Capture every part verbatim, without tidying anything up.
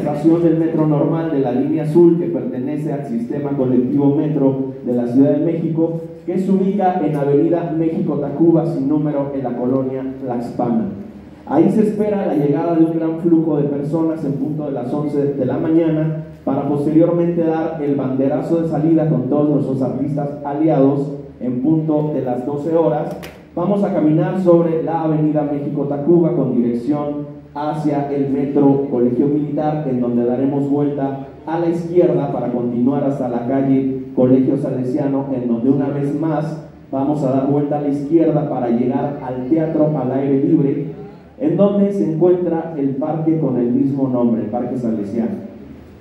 estación del Metro Normal de la línea azul que pertenece al sistema colectivo Metro de la Ciudad de México, que se ubica en Avenida México-Tacuba sin número en la colonia Tlaxpana. Ahí se espera la llegada de un gran flujo de personas en punto de las once de la mañana para posteriormente dar el banderazo de salida con todos nuestros artistas aliados en punto de las doce horas. Vamos a caminar sobre la Avenida México-Tacuba con dirección hacia el Metro Colegio Militar, en donde daremos vuelta a la izquierda para continuar hasta la calle Colegio Salesiano, en donde una vez más vamos a dar vuelta a la izquierda para llegar al Teatro al Aire Libre, en donde se encuentra el parque con el mismo nombre, el Parque Salesiano.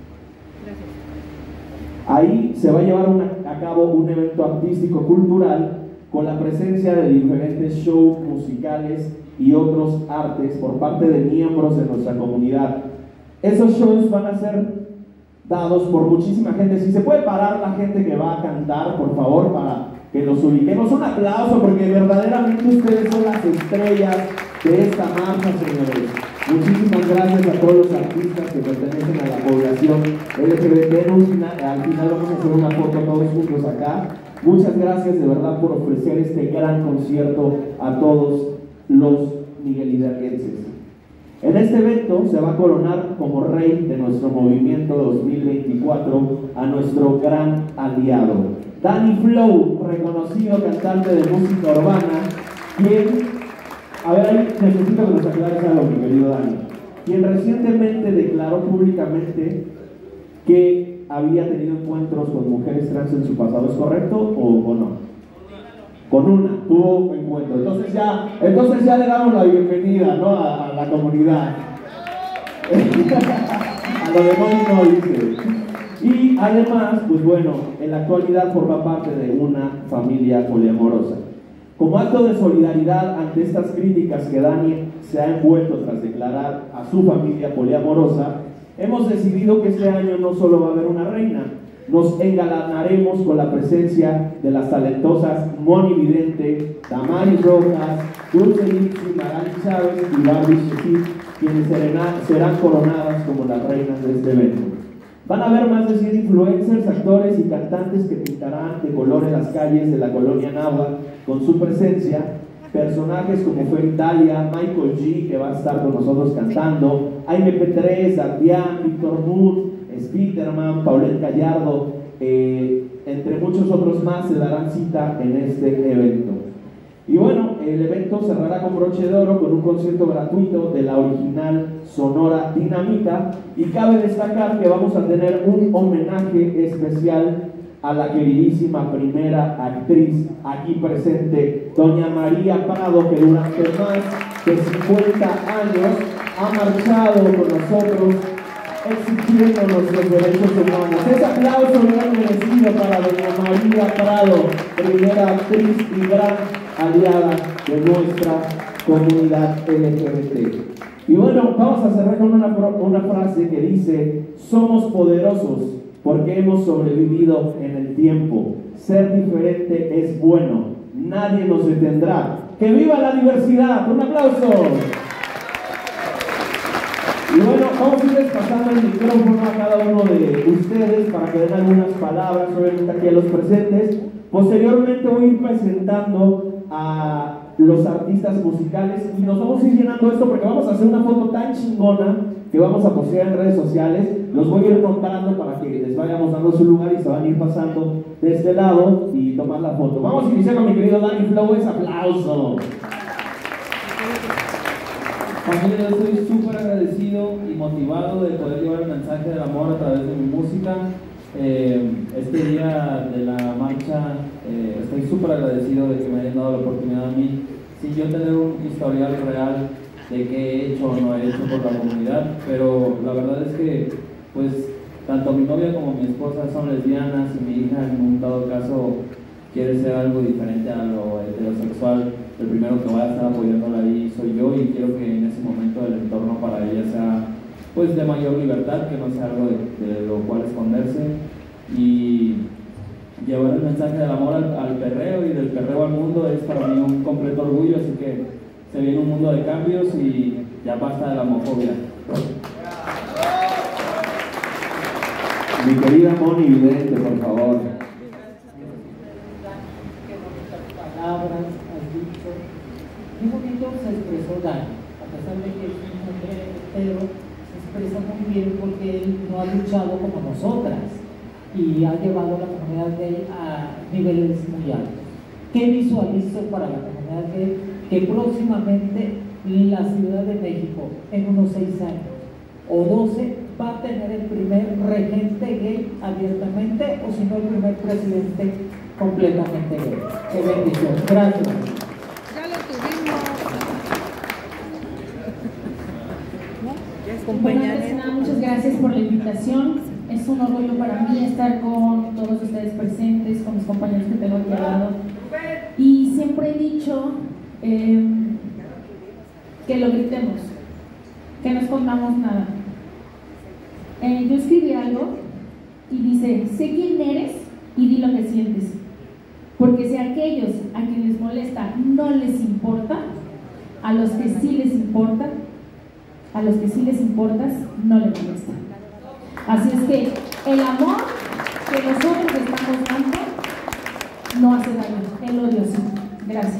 Ahí se va a llevar una, a cabo un evento artístico-cultural con la presencia de diferentes shows musicales y otros artes por parte de miembros de nuestra comunidad. Esos shows van a ser dados por muchísima gente. Si se puede parar la gente que va a cantar, por favor, para que los ubiquemos. Un aplauso, porque verdaderamente ustedes son las estrellas de esta marcha, señores. Muchísimas gracias a todos los artistas que pertenecen a la población L G B T. Al final vamos a hacer una foto todos juntos acá. Muchas gracias de verdad por ofrecer este gran concierto a todos los miguelhidalguenses. En este evento se va a coronar como rey de nuestro movimiento dos mil veinticuatro a nuestro gran aliado, Danny Flow, reconocido cantante de música urbana, quien, a ver, ahí necesito que nos aclares algo, mi querido Dani, quien recientemente declaró públicamente que había tenido encuentros con mujeres trans en su pasado. ¿Es correcto o, o no? Con una, tuvo encuentro. Entonces ya, entonces ya le damos la bienvenida, ¿no? a, a la comunidad. A lo demás no dice. Y además, pues bueno, en la actualidad forma parte de una familia poliamorosa. Como acto de solidaridad ante estas críticas que Dani se ha envuelto tras declarar a su familia poliamorosa, hemos decidido que este año no solo va a haber una reina, nos engalanaremos con la presencia de las talentosas Moni Vidente, Damaris Rojas, Dulce Nixi, Magali Chávez y Barbie Sheffield, quienes serán coronadas como las reinas de este evento. Van a haber más de cien influencers, actores y cantantes que pintarán de color en las calles de la colonia Náhuatl con su presencia. Personajes como Fer Italia, Michael G, que va a estar con nosotros cantando, A M P tres, Adrián, Víctor Mood, Spiderman, Paulette Gallardo, eh, entre muchos otros más se darán cita en este evento. Y bueno, el evento cerrará con broche de oro con un concierto gratuito de la original Sonora Dinamita, y cabe destacar que vamos a tener un homenaje especial a la queridísima primera actriz aquí presente, doña María Prado, que durante más de cincuenta años ha marchado con nosotros exigiendo nuestros derechos humanos. Ese aplauso bien merecido para doña María Prado, primera actriz y gran aliada de nuestra comunidad L G B T. Y bueno, vamos a cerrar con una, una frase que dice: somos poderosos porque hemos sobrevivido en el tiempo. Ser diferente es bueno, nadie nos detendrá. ¡Que viva la diversidad! ¡Un aplauso! Y bueno, vamos a irles pasando el micrófono a cada uno de ustedes para que den algunas palabras, obviamente aquí a los presentes. Posteriormente voy a ir presentando a los artistas musicales y nos vamos a ir llenando esto porque vamos a hacer una foto tan chingona que vamos a postear en redes sociales. Los voy a ir nombrando para que les vayamos dando su lugar y se van a ir pasando de este lado y tomar la foto. Vamos a iniciar con mi querido Danny Flow. ¡Es aplauso! Familia, yo estoy súper agradecido y motivado de poder llevar el mensaje del amor a través de mi música. Eh, este día de la marcha, eh, estoy súper agradecido de que me hayan dado la oportunidad a mí, sin yo tener un historial real de qué he hecho o no he hecho por la comunidad, pero la verdad es que, pues, tanto mi novia como mi esposa son lesbianas y mi hija, en un dado caso, quiere ser algo diferente a lo heterosexual. El primero que va a estar apoyándola ahí soy yo, y quiero que en ese momento el entorno para ella sea, pues, de mayor libertad, que no sea algo de, de lo cual esconderse, y llevar el mensaje del amor al, al perreo y del perreo al mundo es para mí un completo orgullo. Así que se viene un mundo de cambios y ya basta de la homofobia. Mi querida Moni Vidente, por favor. Qué bonitas palabras has dicho. Qué bonito se expresó Dani, a pesar de que es un hombre entero, se expresa muy bien porque él no ha luchado como nosotras y ha llevado a la comunidad gay a niveles muy altos. ¿Qué visualizo para la comunidad gay? Que próximamente la Ciudad de México, en unos seis años o doce, va a tener el primer regente gay abiertamente, o si no el primer presidente completamente gay. ¡Qué bendición! Gracias. Ya lo tuvimos. Bueno, antes de nada, muchas gracias por la invitación. Es un orgullo para mí estar con todos ustedes presentes, con mis compañeros que tengo aquí al lado. Y siempre he dicho eh, que lo gritemos, que no escondamos nada. Eh, yo escribí algo y dice: sé quién eres y di lo que sientes, porque si a aquellos a quienes les molesta no les importa, a los que sí les importa, a los que sí les importas, no les molesta. Así es que el amor que nosotros estamos dando no hace daño, el odio sí. Gracias.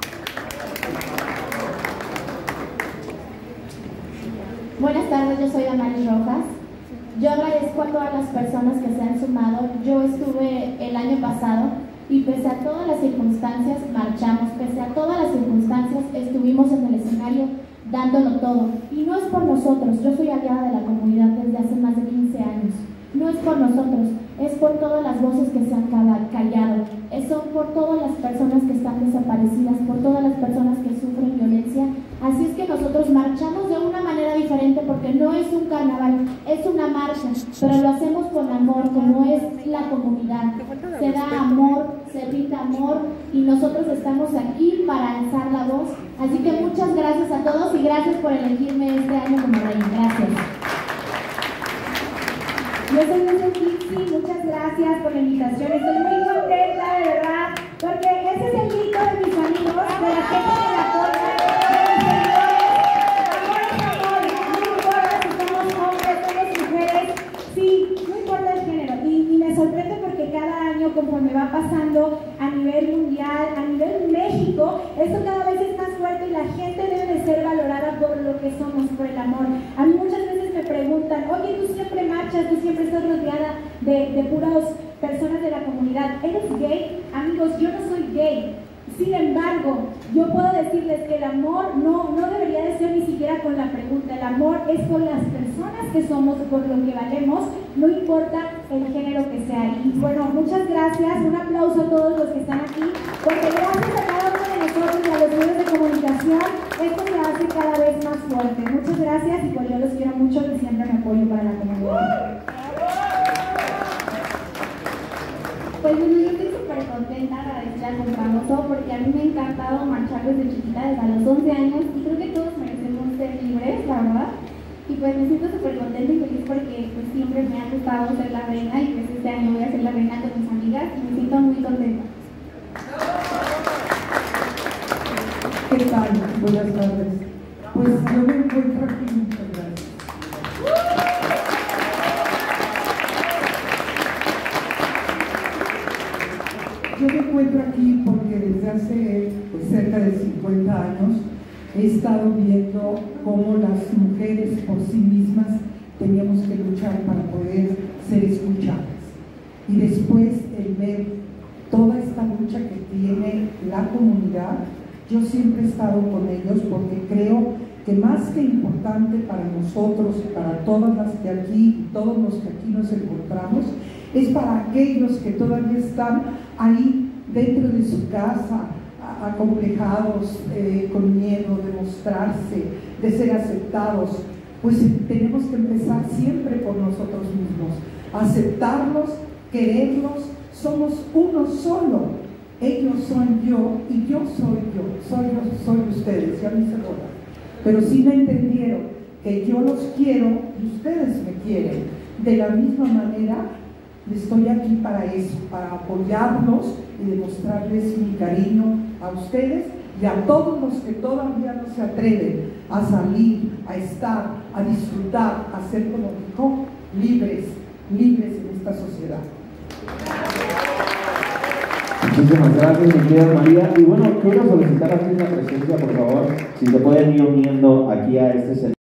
Buenas tardes, yo soy Damaris Rojas. Yo agradezco a todas las personas que se han sumado. Yo estuve el año pasado y pese a todas las circunstancias marchamos, pese a todas las circunstancias estuvimos en el escenario dándolo todo. Y no es por nosotros, yo soy aliada de la comunidad desde hace más de quince años. No es por nosotros, es por todas las voces que se han callado, es son por todas las personas que están desaparecidas, por todas las personas que sufren violencia. Así es que nosotros marchamos de una manera diferente porque no es un carnaval, es una marcha, pero lo hacemos con amor, como es la comunidad. Se da amor, se brinda amor y nosotros estamos aquí para alzar la voz. Así que muchas gracias a todos y gracias por elegirme este año como reina. Gracias. Yo soy Lucio Kixi, muchas gracias por la invitación, estoy muy contenta de verdad, porque ese es el grito de mis amigos, de la gente que la apoya, de mis seguidores. Amor es amor, no importa si somos hombres, somos mujeres, sí, no importa el género, y, y me sorprende porque cada año conforme va pasando a nivel mundial, a nivel México, esto cada vez es más fuerte y la gente debe de ser valorada por lo que somos, por el amor. A mí muchas veces me preguntan: oye, tú siempre marchas, tú siempre estás rodeada de, de puras personas de la comunidad, ¿eres gay? Amigos, yo no soy gay. Sin embargo, yo puedo decirles que el amor no, no debería de ser ni siquiera con la pregunta. El amor es por las personas que somos, por lo que valemos, no importa el género que sea. Y bueno, muchas gracias, un aplauso a todos los que están aquí, porque gracias a cada uno de nosotros y a los medios de comunicación, esto se hace cada vez más fuerte. Muchas gracias y pues yo los quiero mucho y siempre me apoyo para la comunidad. Pues bueno, yo estoy súper contenta, agradecida con Famoso, porque a mí me ha encantado marchar desde chiquita, desde los once años, y creo que todos merecemos ser libres, la verdad. Y pues me siento súper contenta y feliz porque pues siempre me ha gustado ser la reina, y pues este año voy a ser la reina con mis amigas y me siento muy contenta. ¿Qué tal? Buenas tardes. Pues yo me encuentro aquí, muchas gracias. Yo me encuentro aquí porque desde hace pues, cerca de cincuenta años he estado viendo cómo las mujeres por sí mismas teníamos que luchar para poder ser escuchadas. Y después el ver toda esta lucha que tiene la comunidad, yo siempre he estado con ellos porque creo que más que importante para nosotros, para todas las que aquí y todos los que aquí nos encontramos, es para aquellos que todavía están ahí dentro de su casa, acomplejados, eh, con miedo de mostrarse, de ser aceptados. Pues tenemos que empezar siempre por nosotros mismos, aceptarlos, quererlos. Somos uno solo. Ellos son yo y yo soy yo, soy yo, soy ustedes, ya me hice bola. Pero sí me entendieron que yo los quiero y ustedes me quieren. De la misma manera, estoy aquí para eso, para apoyarlos y demostrarles mi cariño a ustedes y a todos los que todavía no se atreven a salir, a estar, a disfrutar, a ser, como dijo, libres, libres en este esta sociedad. Muchísimas gracias, mi querida María. Y bueno, quiero solicitar aquí la presencia, por favor, si se pueden ir uniendo aquí a este escenario.